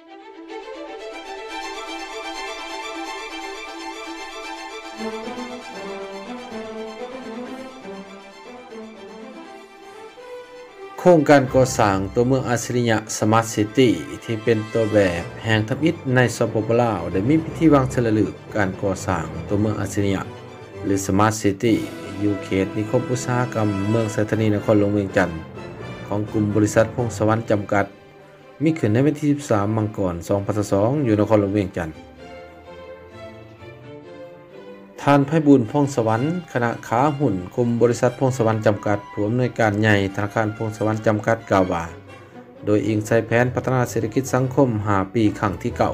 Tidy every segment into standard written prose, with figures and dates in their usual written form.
โครงการก่อสร้างตัวเมืองอัจฉริยะสมาร์ทซิตี้ที่เป็นตัวแบบแห่งทับอิฐในสปป.ลาวได้มีพิธีวางฉลองการก่อสร้างตัวเมืองอัจฉริยะหรือสมาร์ทซิตี้อยู่เขตนิคมอุตสาหกรรมเมืองสถานีนครหลวงเวียงจันทน์ของกลุ่มบริษัทพงศวรรค์จำกัดมีขึ้นในวันที่13 มังกร 2022อยู่นครหลวงเวียงจันทน์ท่านไพบูลย์พงศวรรค์คณะขาหุ้นกลุ่มบริษัทพงศวรรค์จำกัดผู้อำนวยการใหญ่ธนาคารพงศวรรค์จำกัดกล่าวว่าโดยอิงใส่แผนพัฒนาเศรษฐกิจสังคม5 ปีครั้งที่เก่า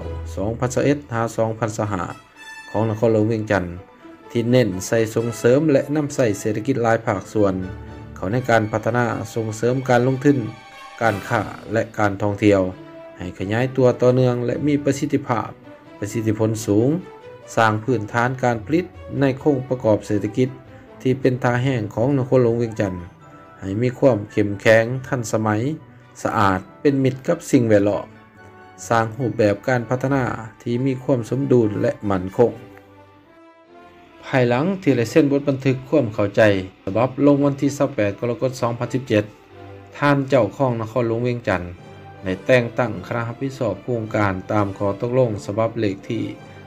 2021-2025 ของนครหลวงเวียงจันทน์ที่เน้นใส่ส่งเสริมและนำใส่เศรษฐกิจหลายภาคส่วนเข้าในการพัฒนาส่งเสริมการลงทุนการค้าและการท่องเที่ยวให้ขยายตัวต่อเนื่องและมีประสิทธิผลสูงสร้างพื้นฐานการผลิตในโครงประกอบเศรษฐกิจที่เป็นท่าแห่งของนครหลวงเวียงจันทน์ให้มีความเข้มแข็งทันสมัยสะอาดเป็นมิตรกับสิ่งแวดล้อมสร้างรูปแบบการพัฒนาที่มีความสมดุลและมั่นคงภายหลังที่ได้เซ็นบทบันทึกความเข้าใจฉบับลงวันที่28 กรกฎาคม 2017ท่านเจ้าของนครหลวงเวียงจันทน์ได้แต่งตั้งคณะรับผิดชอบโครงการตามข้อตกลงฉบับเลขที่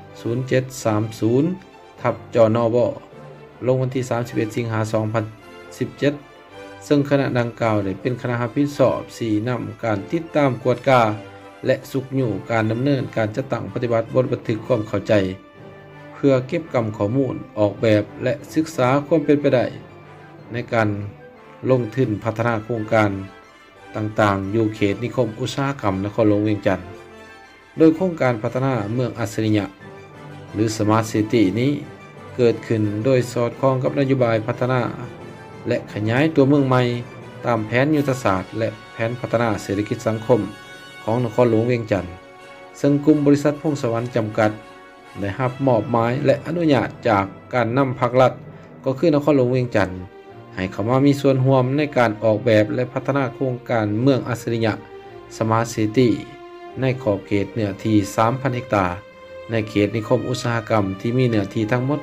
0730/จนบลงวันที่31 สิงหาคม 2017ซึ่งคณะดังกล่าวได้เป็นคณะรับผิดชอบสี่นำการติดตามกวดกาและสุกอยู่การดำเนินการจัดตั้งปฏิบัติบทบันทึกความเข้าใจเพื่อเก็บกำข้อมูลออกแบบและศึกษาความเป็นไปได้ในการลงทุนพัฒนาโครงการต่างๆอยู่เขตนิคมอุตสาหกรรมนครหลวงเวียงจันทน์โดยโครงการพัฒนาเมืองอัจฉริยะหรือ Smart City นี้เกิดขึ้นโดยสอดคล้องกับนโยบายพัฒนาและขยายตัวเมืองใหม่ตามแผนยุทธศาสตร์และแผนพัฒนาเศรษฐกิจสังคมของนครหลวงเวียงจันทน์ซึ่งกลุ่มบริษัทพงศวรรค์จำกัดได้รับมอบหมายและอนุญาตจากการนำภาครัฐก็คือนครหลวงเวียงจันทน์ให้เข้ามามีส่วนร่วมในการออกแบบและพัฒนาโครงการเมืองอัจฉริยะ Smart City ในขอบเขตเนื้อที่ 3,000 เฮกตาร์ในเขตนิคมอุตสาหกรรมที่มีเนื้อที่ทั้งหมด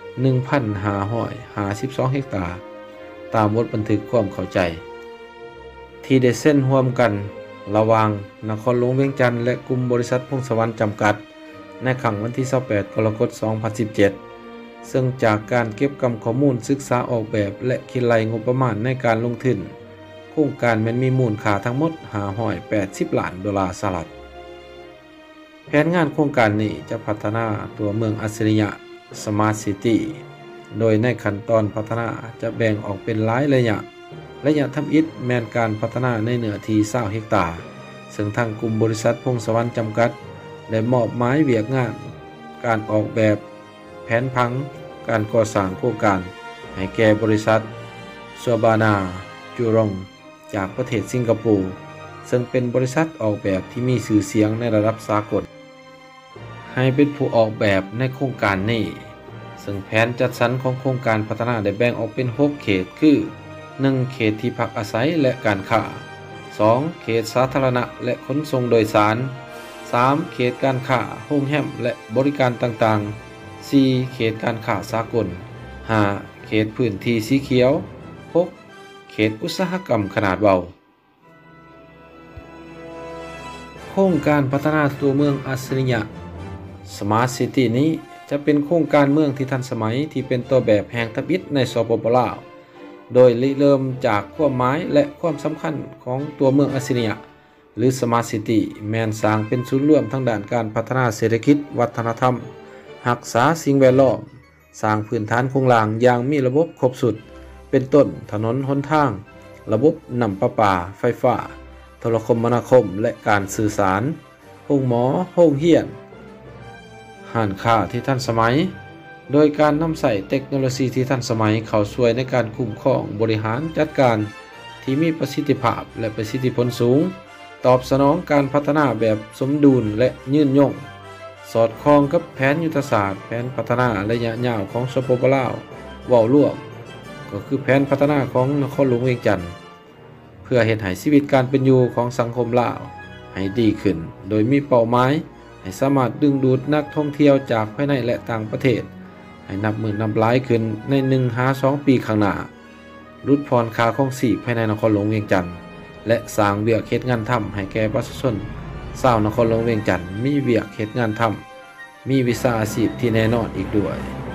1,552 เฮกตาร์ตามบทบันทึกความเข้าใจที่ได้เซ็นร่วมกันระหว่างนครหลวงเวียงจันทน์และกลุ่มบริษัทพงศวรรค์จำกัดในครั้งวันที่28 กรกฎาคม 2017ซึ่งจากการเก็บกำข้อมูลศึกษาออกแบบและคิดไล่งบประมาณในการลงทุนโครงการมันมีมูลค่าทั้งหมด580 ล้านดอลลาร์สหรัฐแผนงานโครงการนี้จะพัฒนาตัวเมืองอัจฉริยะ Smart City โดยในขั้นตอนพัฒนาจะแบ่งออกเป็นหลายระยะทำอิฐแมนการพัฒนาในเนื้อที่20 เฮกตาร์ซึ่งทางกลุ่มบริษัทพงศวรรค์จำกัดได้มอบหมายเวียกงานการออกแบบแผนผังการก่อสร้างโครงการให้แก่บริษัทซัวบานาจูรองจากประเทศสิงคโปร์ซึ่งเป็นบริษัทออกแบบที่มีชื่อเสียงในระดับสากลให้เป็นผู้ออกแบบในโครงการนี้ซึ่งแผนจัดสรรของโครงการพัฒนาได้แบ่งออกเป็น6เขตคือ 1. เขตที่พักอาศัยและการค้า 2. เขตสาธารณะและขนส่งโดยสาร 3. เขตการค้าโรงแรมและบริการต่างๆ 4. เขตการค้าสากล 5. เขตพื้นที่สีเขียว 6. เขตอุตสาหกรรมขนาดเบาโครงการพัฒนาตัวเมืองอัจฉริยะ Smart City นี้จะเป็นโครงการเมืองที่ทันสมัยที่เป็นตัวแบบแห่งทับอิฐในสปป.ลาวโดยเริ่มจากความหมายและความสำคัญของตัวเมืองอัจฉริยะหรือ Smart City แม่นสร้างเป็นศูนย์รวมทางด้านการพัฒนาเศรษฐกิจวัฒนธรรมรักษาสิ่งแวดล้อมสร้างพื้นฐานโครงสร้างอย่างมีระบบครบสุดเป็นต้นถนนหนทางระบบน้ำประปาไฟฟ้าโทรคมนาคมและการสื่อสารโรงหมอโรงเรียนห้างค้าที่ทันสมัยโดยการนำใส่เทคโนโลยีที่ทันสมัยเข้าช่วยในการคุ้มครองบริหารจัดการที่มีประสิทธิภาพและประสิทธิผลสูงตอบสนองการพัฒนาแบบสมดุลและยืนยงสอดคล้องกับแผนยุทธศาสตร์แผนพัฒนาระยะยาวของสปป.ลาวเว้ารวมก็คือแผนพัฒนาของนครหลวงเวียงจันทน์เพื่อเฮ็ดให้ชีวิตการเป็นอยู่ของสังคมลาวให้ดีขึ้นโดยมีเป้าหมายให้สามารถดึงดูดนักท่องเที่ยวจากภายในและต่างประเทศให้นับหมื่นนับล้านขึ้นใน1-2 ปีข้างหน้าลดผ่อนค่าครองชีพภายในนครหลวงเวียงจันทน์และสร้างเวียกเฮ็ดงานทำให้แก่ประชาชนชาวนครหลวงเวียงจันทน์มีเวียกเฮ็ดงานทำมีวิชาอาชีพที่แน่นอนอีกด้วย